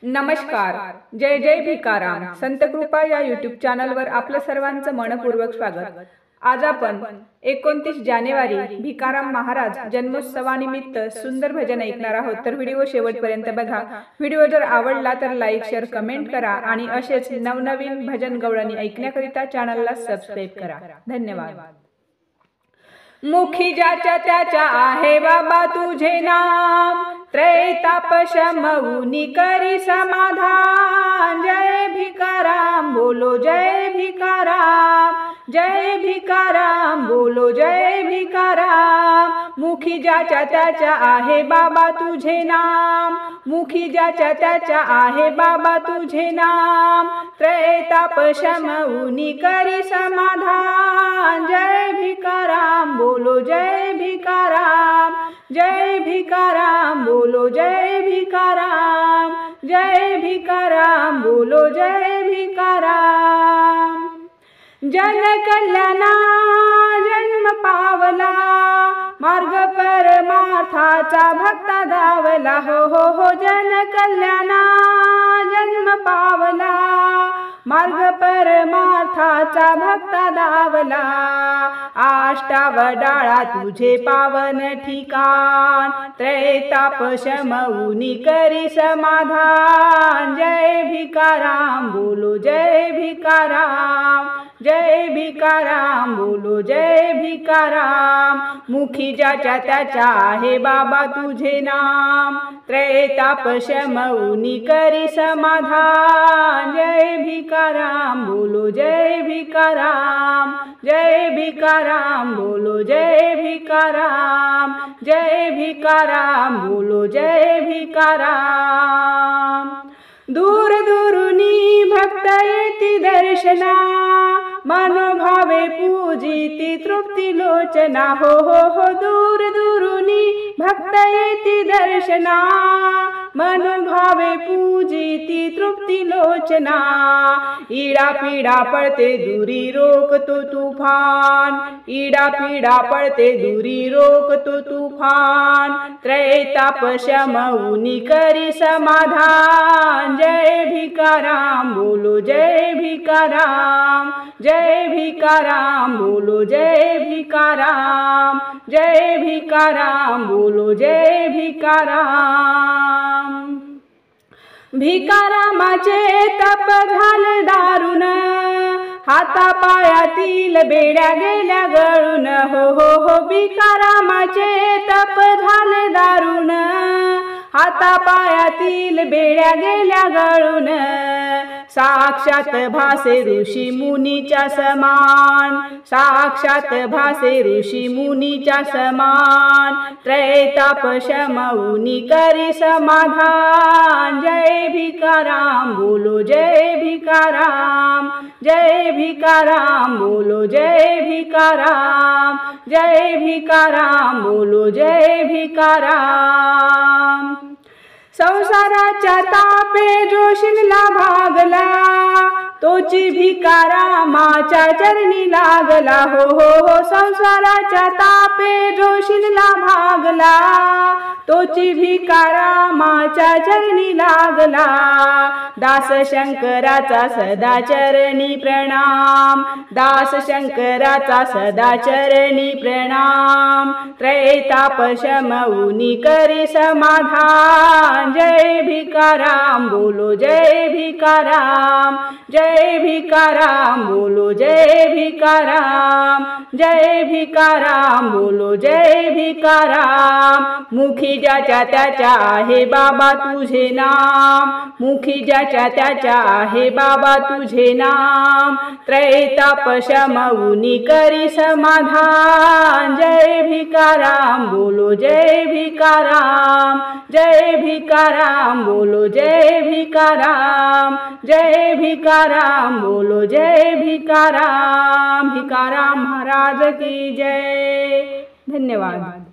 नमस्कार. जय जय भिकाराम संत कृपा या यूट्यूब चॅनलवर आपलं सर्वांचं मनपूर्वक स्वागत. आज आपण 29 जानेवारी भिकाराम महाराज जन्मोत्सवानिमित्त सुंदर भजन ऐकणार आहोत. तर व्हिडिओ शेवटपर्यंत बघा. व्हिडिओ जर आवडला तर लाईक शेअर कमेंट करा आणि असेच नवनवीन भजन गवळणी ऐकण्याकरिता चॅनलला सबस्क्राईब करा. धन्यवाद. मुखी ज्याच्या त्याच्या आहे बाबा तुझे नाम, त्रैताप शमवुनी करी समाधान. जय भिकाराम बोलो जय भिकाराम, जय भिकाराम बोलो जय भिकाराम. मुखी ज्याच्या त्याच्या आहे बाबा तुझे नाम, मुखी ज्याच्या त्याच्या आहे बाबा तुझे नाम, त्रैताप शमवुनी करी समाधान. जय भिकाराम बोलो जय भिकाराम, जय भिकाराम बोलो जय भिकाराम, जय भिकाराम बोलो जय भिकाराम. जन कल्याणा जन्म पावला, मार्ग परमार्थाचा भक्त धावला. हो हो हो. जन कल्याणा जन्म पावला, मार्ग परमार्थाचा भक्त धावला. आष्टावडाळा तुझे पावन ठिकाण, त्रैताप शमवुनी करी समाधान. जय भिकाराम बोलो जय भिकाराम, जय भिकाराम बोलो जय भिकाराम. मुखी ज्याच्या त्याच्या आहे बाबा तुझे नाम, त्रैताप शमवुनी करी समाधान. जय भिकाराम बोलो जय भिकाराम, जय भिकाराम बोलो जय भिकाराम, जय भिकाराम बोलो जय भिकाराम. दूर दूरुनी भक्त येती दर्शना, मनोभावे पूजिती तृप्ती लोचना. हो हो हो. दूर दूरुनी भक्त येती दर्शना, मनोभावे पूजिती तृप्ती लोचना. इडा पीडा पडते दूरी रोकतो तुफान, इडा पीडा पडते दूरी रोकतो तुफान. त्रैताप शमवुनी करी समाधान. जय भिकाराम बोलो जय भिकाराम, जय भिकाराम बोलो जय भिकाराम, जय भिकाराम बोलो जय भिकाराम. भिकारामाचे तप झाले दारुण, हातापायातील बेड्या गेल्या गळून. हो हो हो. भिकारामाचे तप झाले दारुण, हातापायातील बेड्या गेल्या गळून. साक्षात भासे ऋषी मुनीच्या समान, साक्षात भासे ऋषी मुनीच्या समान. त्रैताप शमवुनी करी समाधान. जय भिकाराम बोलो जय भिकाराम, जय भिकाराम बोलो जय भिकाराम, जय भिकाराम बोलो जय भिकाराम. संसाराच्या तापे जो शिनला भागला, तोची भिकारामाच्या चरणी लागला. हो हो हो. संसाराच्या तापे जो शिनला भागला, तोची भिकारामाच्या चरणी लागला. दास शंकराचा सदा चरणी प्रणाम, दास शंकराचा सदा चरणी प्रणाम. त्रैताप शमवुनी करी समाधान. जय भिकाराम बोलो जय भिकाराम, जय भिकाराम बोलो जय भिकाराम, जय भिकाराम बोलो जय भिकाराम. मुखी ज्याच्या त्याच्या आहे बाबा तुझे नाम, मुखी ज्याच्या त्याच्या आहे बाबा तुझे नाम. त्रैताप शमवुनी करी समाधान. जय भिकाराम बोलो जय भिकाराम, जय भिकाराम बोलो जय भिकाराम, जय भिकाराम बोलो जय भिकाराम. भिकाराम महाराज की जय. धन्यवाद.